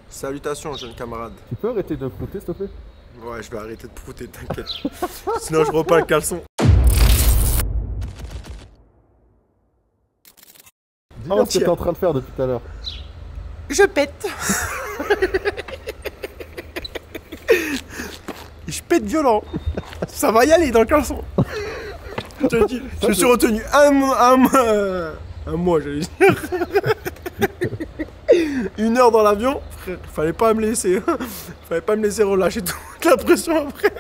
Salutations, jeune camarade. Tu peux arrêter de prouter, s'il te plaît? Ouais, je vais arrêter de prouter, t'inquiète. Sinon, je reprends le caleçon. Dis-moi ce que t'es en train de faire depuis tout à l'heure. Je pète. Je pète violent. Ça va y aller dans le caleçon. Je te dis, je me suis retenu un mois, j'allais dire. 1 heure dans l'avion, frère, fallait pas me laisser relâcher toute la pression après.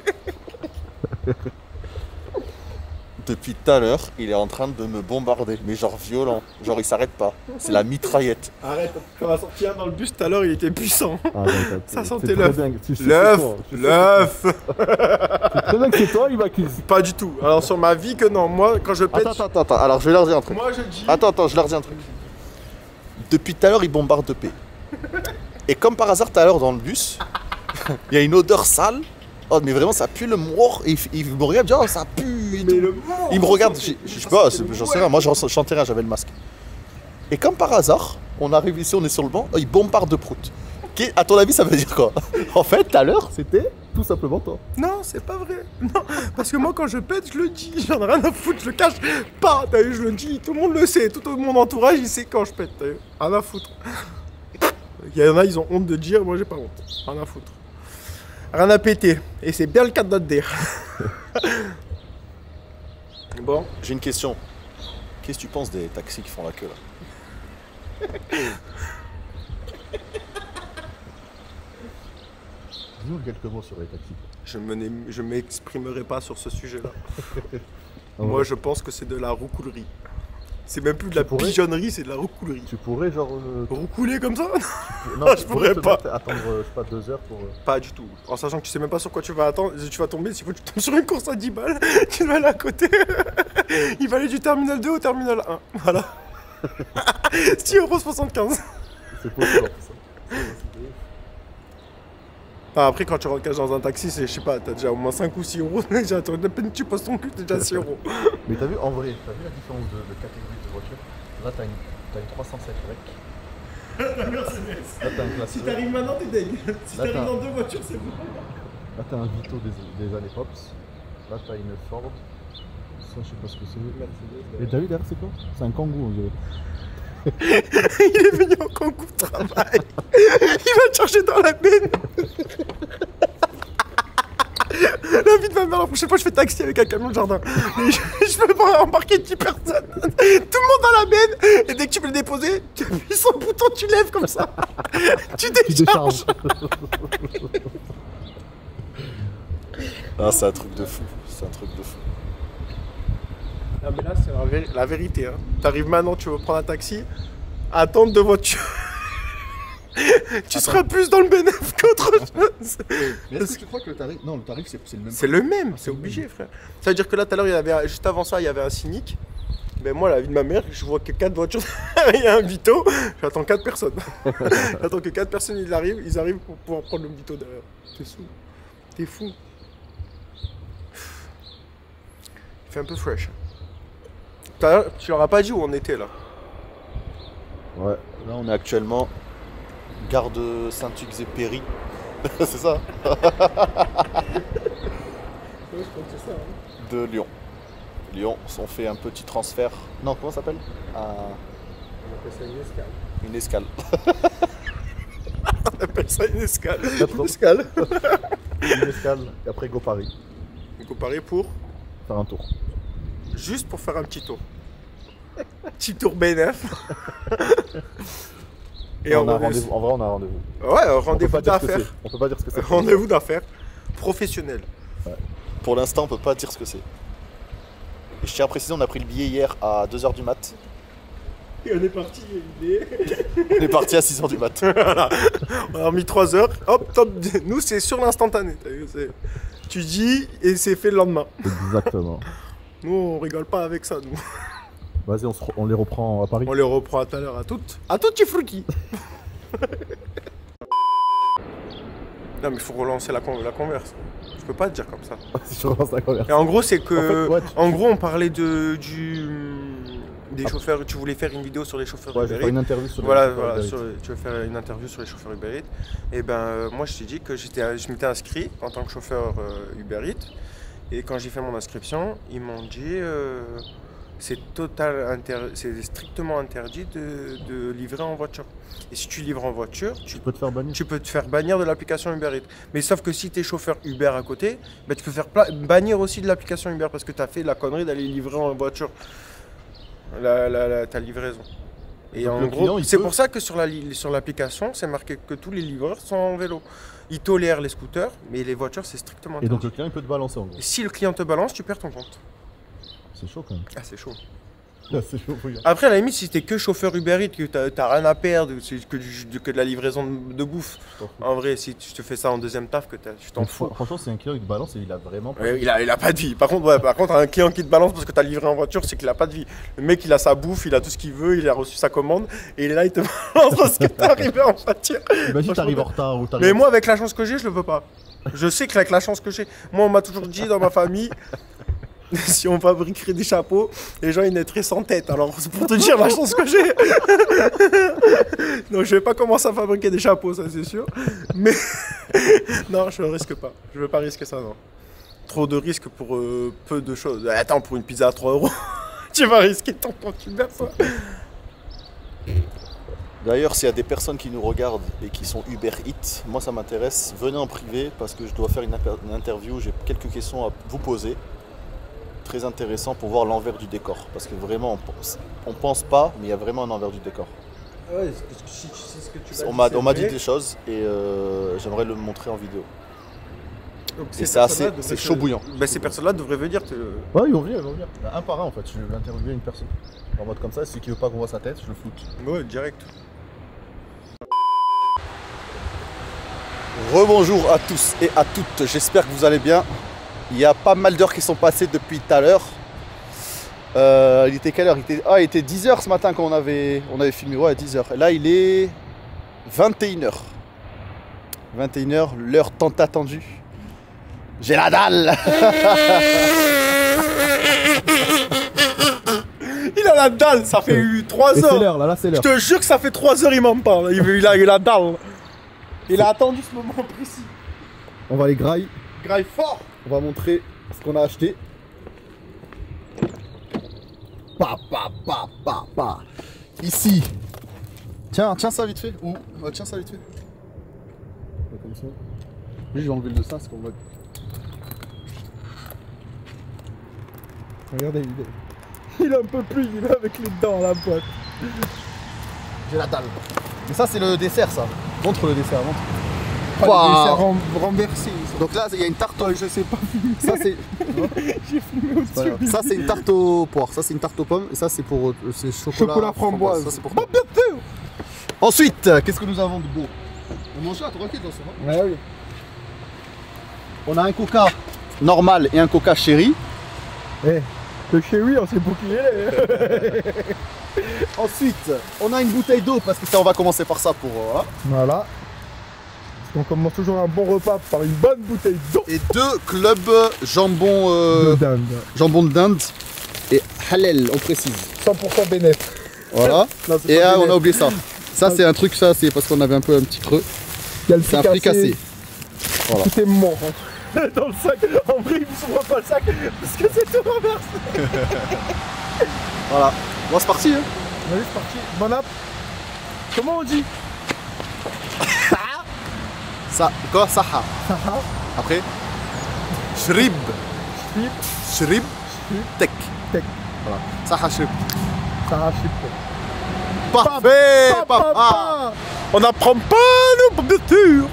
Depuis tout à l'heure, il est en train de me bombarder, mais genre violent, genre il s'arrête pas, c'est la mitraillette. Arrête, quand on a sorti un dans le bus tout à l'heure, il était puissant. Ah, ça sentait l'œuf. L'œuf. L'œuf. C'est très bien que c'est toi, il m'accuse. Pas du tout. Alors sur ma vie que non, moi quand je pète... Attends, alors je vais leur dire un truc. Moi je dis... Attends, je leur dis un truc. Depuis tout à l'heure, il bombarde de paix. Et comme par hasard, tout à l'heure dans le bus, il y a une odeur sale. Oh, mais vraiment, ça pue le mort. Et il me regarde, oh, ça pue. Et mais tout. le mort, il me regarde, je sais pas, j'en sais rien. Moi, je chantais rien, j'avais le masque. Et comme par hasard, on arrive ici, on est sur le banc, il bombarde de prout. À ton avis, ça veut dire quoi? En fait, tout à l'heure, c'était tout simplement toi. Non, c'est pas vrai. Non, parce que moi quand je pète, je le dis. J'en ai rien à foutre, je le cache pas. T'as vu, je le dis. Tout le monde le sait. Tout mon entourage, il sait quand je pète. T'as vu, rien à foutre. Il y en a, ils ont honte de dire. Moi, j'ai pas honte. Rien à foutre. Rien à péter. Et c'est bien le cas de notre DR. Bon. J'ai une question. Qu'est-ce que tu penses des taxis qui font la queue là? Dis-nous quelques mots sur les taxis. Je m'exprimerai pas sur ce sujet-là. Ah Moi, ouais. je pense que c'est de la roucoulerie. C'est même plus de la pigeonnerie, c'est de la roucoulerie. Tu pourrais genre... Roucouler comme ça? Non, je pourrais pas. Attendre, je sais pas, 2 heures pour... Pas du tout. En sachant que tu sais même pas sur quoi tu vas attendre, tu vas tomber, s'il faut que tu tombes sur une course à 10 balles, tu vas aller à côté. Il va aller du terminal 2 au terminal 1. Voilà. 6,75 €. C'est possible en plus. Ah, après, quand tu rentres dans un taxi, c'est, je sais pas, t'as déjà au moins 5 ou 6 euros. Déjà, à peine tu poses ton cul, t'es déjà à 6 euros. Mais t'as vu, en vrai, t'as vu la différence de catégorie de voiture? Là, t'as une 307 rec. Là, t'as un classe. Si t'arrives maintenant, t'es deg. Si Là, t'arrives t'as- dans 2 voitures, c'est bon. Là, t'as un Vito des années Pops. Là, t'as une Ford. Ça, je sais pas ce que c'est. Et t'as vu derrière, c'est quoi? C'est un Kangoo, on dirait. Il est venu en concours de travail. Il va te chercher dans la benne. La vie de ma mère, la prochaine fois je fais taxi avec un camion de jardin. Et je peux pas embarquer 10 personnes. Tout le monde dans la benne. Et dès que tu veux le déposer, tu appuies sur le bouton, tu lèves comme ça. Tu décharges. Ah, c'est un truc de fou. C'est un truc de fou. Non mais là c'est la vérité. Hein. T'arrives maintenant, tu veux prendre un taxi, attendre 2 voitures. Tu seras plus dans le bénéfice qu'autre chose. Mais est-ce que tu crois que le tarif... Non, le tarif, c'est le même. C'est le même, c'est obligé, frère. Ça veut dire que là, tout à l'heure, il y avait, juste avant ça, il y avait un Cynic. Ben moi, la vie de ma mère, je vois que 4 voitures, il y a un Vito, j'attends 4 personnes. J'attends que 4 personnes, ils arrivent pour pouvoir prendre le Vito derrière. T'es fou. T'es fou. Il fait un peu fresh. Tout à l'heure, tu leur as pas dit où on était, là. Ouais. Là, on est actuellement gare de Saint-Exupéry. C'est ça? De Lyon. Lyon, on fait un petit transfert. Non, comment ça s'appelle? On appelle ça une escale. Une escale. On appelle ça une escale. Une escale. Une escale, et après go Paris. Donc on paraît pour... Faire un tour. Juste pour faire un petit tour. Petit tour bénéf. Et On a rendez-vous. En vrai, on a un rendez-vous. Ouais, On rendez-vous peut pas dire ce que d'affaires. c'est. On peut pas dire ce que c'est. Rendez-vous d'affaires professionnel. Pour l'instant, on peut pas dire ce que c'est. Et je tiens à préciser, on a pris le billet hier à 2h du mat. Et on est parti, il y a une idée. On est parti à 6h du mat. Voilà. On a mis 3 heures. Hop, top. Nous, c'est sur l'instantané. Tu dis et c'est fait le lendemain. Exactement. Nous, on rigole pas avec ça, nous. Vas-y, on les reprend à Paris. On les reprend à tout à l'heure à toutes. À toutes, tu fruki. Non, mais il faut relancer la converse. Je peux pas te dire comme ça. Si je relance la conversation. Et en gros, c'est que. En fait, ouais, en gros, on parlait de des chauffeurs, tu voulais faire une vidéo sur les chauffeurs Ouais, je vais Uber faire Eats. une interview sur Voilà, les voilà, chauffeurs Uber Eats. tu veux faire une interview sur les chauffeurs Uber Eats. Et ben moi je t'ai dit que je m'étais inscrit en tant que chauffeur Uber Eats. Et quand j'ai fait mon inscription, ils m'ont dit c'est strictement interdit de livrer en voiture. Et si tu livres en voiture, Tu peux te faire bannir. tu peux te faire bannir de l'application Uber Eats. Mais sauf que si tu es chauffeur Uber à côté, ben, tu peux faire bannir aussi de l'application Uber parce que tu as fait la connerie d'aller livrer en voiture ta livraison. Et Donc en le gros, client, il c'est peut- pour ça que sur l'application, c'est marqué que tous les livreurs sont en vélo. Ils tolèrent les scooters, mais les voitures, c'est strictement Et donc interdit. le client il peut te balancer en gros. Et si le client te balance, tu perds ton compte. C'est chaud quand même. Ah, c'est chaud. C'est chaud, regarde. Après, à la limite, si t'es que chauffeur Uber Eats, que t'as rien à perdre, c'est que de la livraison de bouffe. Je t'en fous. En vrai, si tu te fais ça en deuxième taf, tu t'en fous. Franchement, c'est un client qui te balance et il a vraiment pas. Ouais, il a pas de vie. Par contre, un client qui te balance parce que t'as livré en voiture, c'est qu'il a pas de vie. Le mec, il a sa bouffe, il a tout ce qu'il veut, il a reçu sa commande, et là, il te balance parce que t'es arrivé en voiture. Imagine, t'arrives en retard ou t'arrives. Mais moi, avec la chance que j'ai, je le veux pas. Je sais qu'avec la chance que j'ai, moi, on m'a toujours dit dans ma famille, si on fabriquerait des chapeaux, les gens ils naîtraient sans tête. Alors, c'est pour te dire la chance que j'ai. Donc, je vais pas commencer à fabriquer des chapeaux, ça c'est sûr. Mais non, je risque pas. Je veux pas risquer ça, non. Trop de risques pour peu de choses. Attends, pour une pizza à 3 €, tu vas risquer ton compte Uber, ça. D'ailleurs, s'il y a des personnes qui nous regardent et qui sont Uber Eats, moi ça m'intéresse, venez en privé parce que je dois faire une interview, j'ai quelques questions à vous poser. Très intéressant pour voir l'envers du décor. Parce que vraiment, on pense pas, mais il y a vraiment un envers du décor. Ouais, parce que si tu sais ce que tu vas On m'a dit des choses et j'aimerais le montrer en vidéo. Donc, Et ces c'est assez, personnes-là c'est devraient chaud te- bouillant. Bah, ces personnes-là devraient venir te. Ouais, ils vont venir, ils vont venir. Un par un en fait, je vais interviewer une personne. En mode comme ça, celui qui veut pas qu'on voit sa tête, je le floute. Ouais, direct. Rebonjour à tous et à toutes, j'espère que vous allez bien. Il y a pas mal d'heures qui sont passées depuis tout à l'heure. Il était quelle heure? Il était 10h ce matin quand on avait filmé, ouais 10h. Et là il est 21h. 21h, l'heure tant attendue. J'ai la dalle. Il a la dalle, ça fait 3 Et c'est heures. l'heure là, c'est Je l'heure. te jure que ça fait 3 heures, il m'en parle. Il a eu la dalle. Il a attendu ce moment précis. On va les grailler, Graille fort. on va montrer ce qu'on a acheté. Pa. Ici. Tiens ça vite fait. Ou tiens ça vite fait. Comme ça. Lui, je vais enlever le dessin, c'est qu'on va. Regardez, il en peut plus, il est avec les dents à la boîte. J'ai la dalle. Mais ça, c'est le dessert, ça. Montre le dessert, montre. Pas Waouh. le dessert renversé. Donc là, il y a une tarte. Je sais pas. Ça, c'est. J'ai fumé C'est pas au-dessus. grave. Ça, c'est une tarte aux poires. Ça, c'est une tarte aux pommes. Et ça, c'est pour. C'est Chocolat framboise. Ça, c'est pour Bah, toi. bien sûr. Ensuite, qu'est-ce que nous avons de beau? On mange là, tranquille dans ce moment. Ouais, oui. On a un coca normal et un coca chéri. Le chéri, on sait pas qui il est. Ensuite, on a une bouteille d'eau parce que ça, on va commencer par ça pour. Voilà. On commence toujours un bon repas par une bonne bouteille d'eau. Et 2 clubs jambon, De dinde. jambon de dinde et halal, on précise. 100% bénéf. Voilà. Non, c'est Et pas là, on bénéf. a oublié ça. Ça, c'est un truc, ça, c'est parce qu'on avait un peu un petit creux. Il y a le C'est un fricassé. Voilà. Tout est mort. Dans le sac. En vrai, il ne s'ouvre pas le sac parce que c'est tout renversé. Voilà. Bon, c'est parti. Hein. Allez, c'est parti. Bon app. Comment on dit? Ça, quoi? Saha. Après, shrib. Shrib. Tek. Tek. Voilà. Saha shrib. Ça arrache. Parfait, papa. On n'apprend pas nos pommes de terre.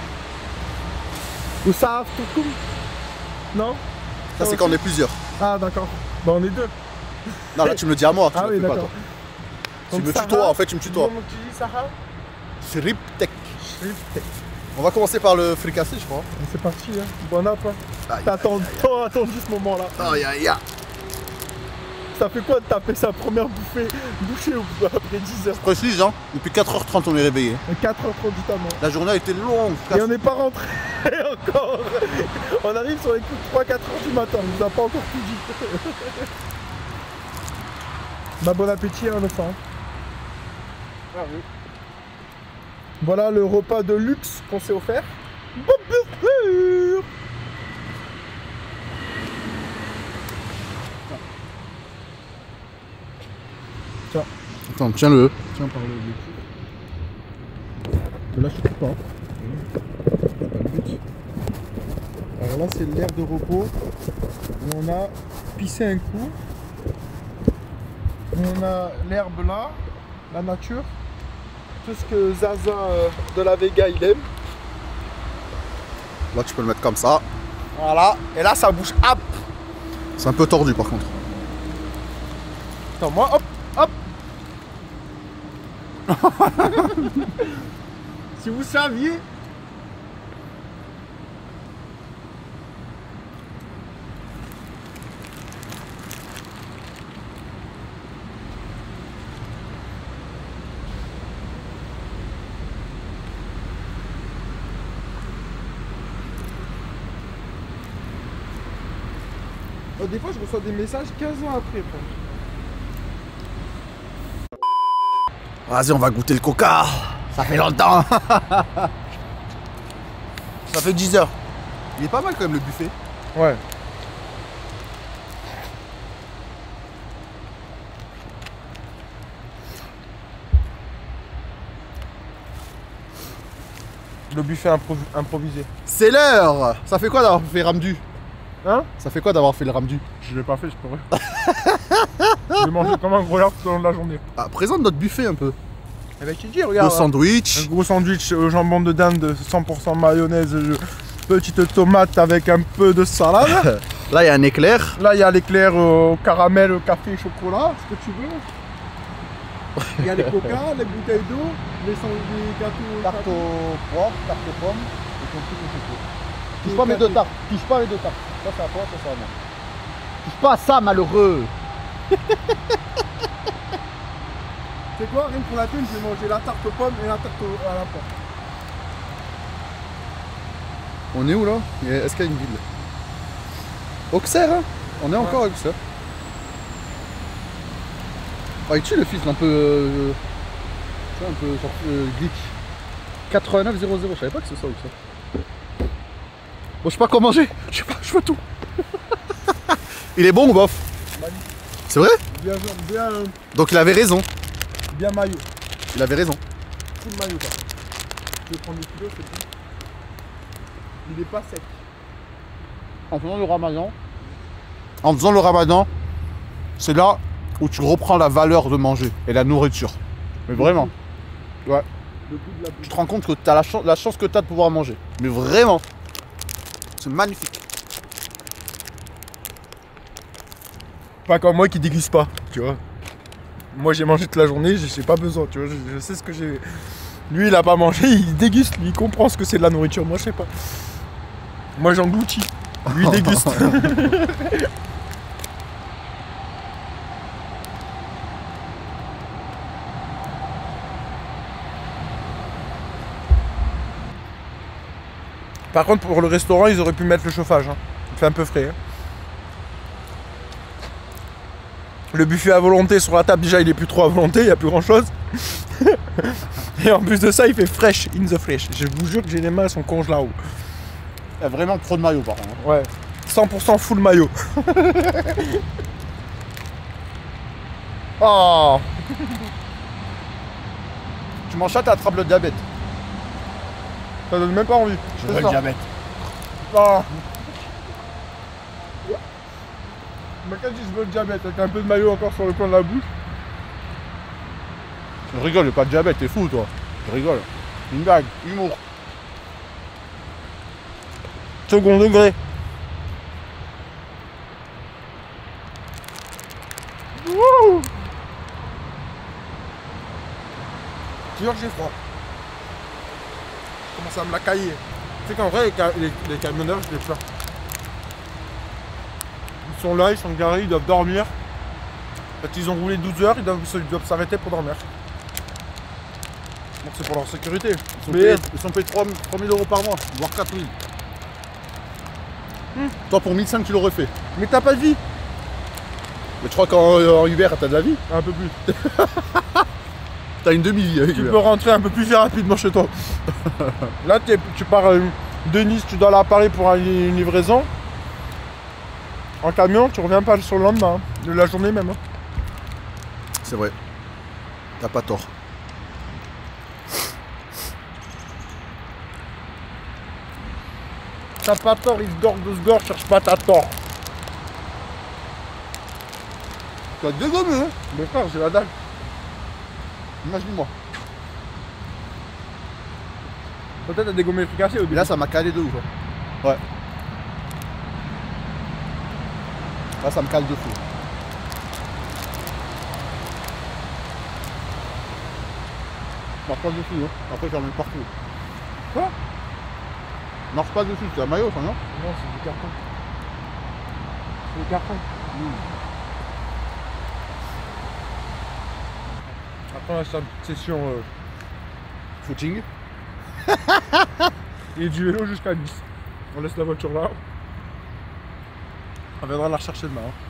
Ou ça tout non? Ça, c'est quand on est plusieurs. Ah d'accord. Bah on est deux. Non, là, tu me le dis à moi. Tu Ah me oui le fais pas, d'accord. toi. Tu me tutoies, en fait, tu me tutoies. Comment tu dis Sarah? Shrib tek. Schrift. On va commencer par le fricassé, je crois. C'est parti hein. Bon app hein. Aïe, T'as attendu ce moment là. Aïe, aïe, aïe. Ça fait quoi de taper sa première bouchée après 10 heures? Précise, hein. Depuis 4h30, on est réveillé. 4h30 du temps. La journée a été longue. Et on n'est pas rentré encore. On arrive sur les coups de 3-4 heures du matin. On nous a pas encore tout dit. Bah bon appétit, hein, le sang. Ah oui. Voilà le repas de luxe qu'on s'est offert. Tiens. Attends, tiens-le. Tiens par le objectif. Te lâche pas. T'as pas le but. Alors là c'est l'aire de repos où on a pissé un coup. Où on a l'herbe là, la nature, tout ce que Zaza de la Vega il aime. Là, tu peux le mettre comme ça. Voilà, et là ça bouge hop. C'est un peu tordu par contre. Attends moi hop, hop. Si vous saviez. Des fois, je reçois des messages 15 ans après. Vas-y, on va goûter le coca. Ça fait longtemps. Ça fait 10 heures. Il est pas mal quand même le buffet. Ouais. Le buffet improvisé. C'est l'heure. Ça fait quoi d'avoir fait Ramdu? Hein? Ça fait quoi d'avoir fait le Ramdu? Je l'ai pas fait, je pourrais. J'ai mangé comme un gros lard tout au long de la journée. Ah, présente notre buffet un peu. Eh ben, je te dis, regarde. Le sandwich. Un gros sandwich au jambon de dinde, 100% mayonnaise, petite tomate avec un peu de salade. Là, il y a un éclair. Là, il y a l'éclair au caramel, au café, chocolat, ce que tu veux. Il y a les coca, les bouteilles d'eau, les gâteaux. Tarte au porc, tarte aux pommes et ton truc au chocolat. Touche pas mes deux tartes. Touche pas mes deux tartes. Ça, c'est à toi, ça, c'est à moi. Touche pas à ça, malheureux. C'est quoi? Rien que pour la thune, je vais manger la tarte aux pommes et la tarte à la pomme. On est où là? Est-ce qu'il y a une ville? Auxerre, hein? On est encore à Auxerre. Ah, il tue le fils un peu. Tu vois, un peu genre glitch. 8900, je savais pas que c'est ça Auxerre. Bon, je sais pas quoi manger. Je sais pas, je veux tout. Il est bon ou bof? Magnifique. C'est vrai? Bien, Donc il avait raison. bien maillot. Il avait raison. Full maillot, quoi. Je vais prendre des kilos, c'est tout. Il est pas sec. En faisant le ramadan, c'est là où tu reprends la valeur de manger et la nourriture. Mais vraiment. Ouais. Le goût de la bouche. Tu te rends compte que tu as la chance que tu as de pouvoir manger. Mais vraiment. C'est magnifique. Pas comme moi qui déguste pas, tu vois. Moi j'ai mangé toute la journée, j'ai pas besoin, tu vois. Je sais ce que j'ai. Lui il a pas mangé, il déguste, lui il comprend ce que c'est de la nourriture. Moi je sais pas. Moi j'engloutis. Lui il déguste. Par contre pour le restaurant ils auraient pu mettre le chauffage. Hein. Il fait un peu frais. Hein. Le buffet à volonté sur la table, déjà il est plus trop à volonté, il n'y a plus grand chose. Et en plus de ça, il fait fresh in the fresh. Je vous jure que j'ai les mains, elles sont congelées là-haut. Il y a vraiment trop de maillot par contre. Ouais, 100% full maillot. Oh. Tu manges ça, tu attrapes le diabète. Ça donne même pas envie. Je veux le diabète. Oh. Mais quand je dis je veux le diabète, avec un peu de maillot encore sur le coin de la bouche. Je rigole, j'ai pas de diabète, t'es fou toi. Je rigole. Une blague, humour. Second degré. Wouh. Je te jure que j'ai froid. Je commence à me la cailler. Tu sais qu'en vrai, les camionneurs, je les fais. Ils sont là, ils sont garés, ils doivent dormir. Quand ils ont roulé 12 heures, ils doivent s'arrêter pour dormir. Donc c'est pour leur sécurité. Ils sont payés 3 000 € par mois, voire 4 000. Toi pour 1 500 tu l'aurais fait. Mais t'as pas de vie. Mais tu crois qu'en Uber, t'as de la vie? Un peu plus. T'as une demi-vie avec Tu Uber. peux rentrer un peu plus rapidement chez toi. Là, tu pars de Nice, tu dois aller à Paris pour une livraison. En camion, tu reviens pas sur le lendemain, hein, de la journée même. Hein. C'est vrai. T'as pas tort. T'as pas tort, il se dort de se gore, cherche pas ta tort. Tu as dégommé, hein? Mais frère, j'ai la dalle. Imagine-moi. Peut-être t'as dégommé efficace au Et là, ça m'a calé de ouf. Hein. Ouais. Là, ça me cale de fou. Marche pas dessus, hein. Après, j'en mets partout. Quoi? Marche pas dessus, c'est un maillot, ça, non? Non, c'est du carton. C'est du carton. Après, on a cette session Footing. et du vélo jusqu'à Nice. On laisse la voiture là. On viendra la rechercher demain. Hein.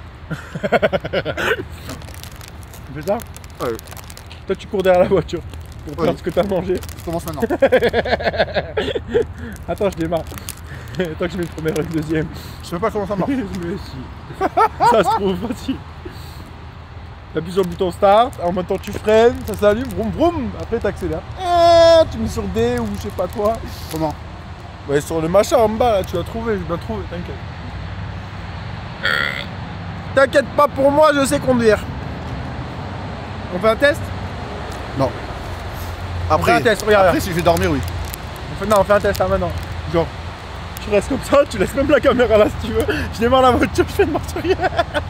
C'est ça? Ouais. Toi, tu cours derrière la voiture pour Ouais. faire ce que t'as mangé. Je commence maintenant. Attends, je démarre. Attends que je mets le premier et le deuxième. Je sais pas comment ça marche. Mais si. Ça se trouve facile. T'appuies sur le bouton start, en même temps tu freines, ça s'allume, vroom vroom, après t'accélères. Tu mets sur D ou je sais pas quoi. Comment? Ouais, sur le machin en bas là, tu l'as trouvé, j'ai bien trouvé, t'inquiète. T'inquiète pas pour moi, je sais conduire. On fait un test? Non. On fait un test, regarde. Après, si je vais dormir, oui. On fait un test là maintenant. Genre, tu restes comme ça, tu laisses même la caméra là si tu veux. Je démarre la voiture, je fais une marche arrière.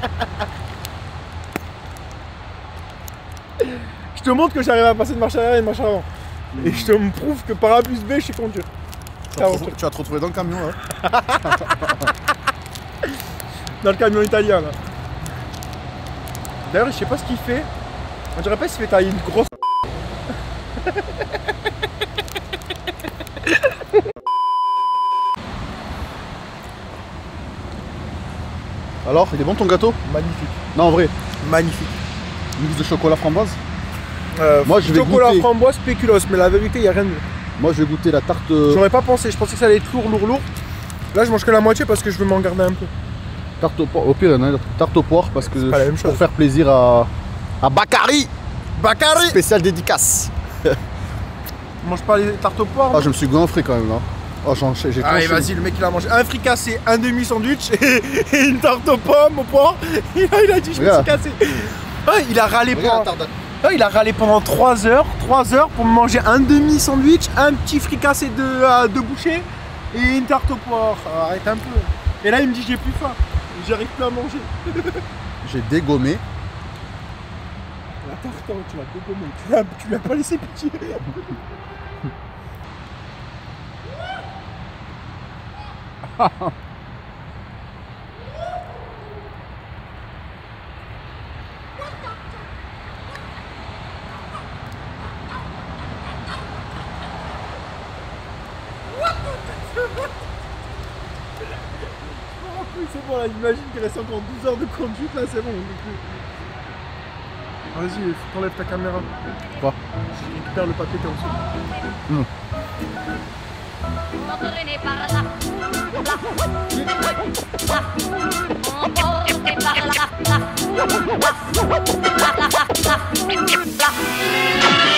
Je te montre que j'arrive à passer de marche arrière et de marche avant. Et je te prouve que par abus B, je suis conduire. Tu vas te retrouver dans le camion, hein. Dans le camion italien là. D'ailleurs, je sais pas ce qu'il fait. On dirait pas s'il fait tailler une grosse. Alors, il est bon ton gâteau? Magnifique. Non, en vrai. Magnifique. Mousse de chocolat framboise? Moi, je vais chocolat goûter. framboise spéculoos, mais la vérité, il y a rien de mieux. Moi, je vais goûter la tarte. J'aurais pas pensé, je pensais que ça allait être lourd. Là, je mange que la moitié parce que je veux m'en garder un peu. Tarte au poire. Au pire, il y en a une tarte au poire parce que pas la même pour chose. faire plaisir à Bakary. Bakary! Spécial dédicace. On mange pas les tartes aux poires. Ah, je me suis goinfré quand même là. Oh, j'ai Allez, tranché. vas-y, le mec il a mangé un fricassé, un demi-sandwich et une tarte aux pommes au poire. Il a dit, je me suis Regarde. cassé. Ah, il a râlé Regarde, pendant... tarte. Ah, il a râlé pendant 3 heures pour me manger un demi-sandwich, un petit fricassé de bouchées et une tarte aux poires. Ah, arrête un peu. Et là, il me dit, j'ai plus faim. J'arrive plus à manger. J'ai dégommé. La tarte, tu l'as dégommé. Tu l'as pas laissé pitié. C'est bon là, imagine qu'il reste encore 12 heures de conduite là, c'est bon. Vas-y, t'enlèves ta caméra. Quoi? Je récupère le papier comme ça. Entraîné par la foule, emporté par la foule, la foule.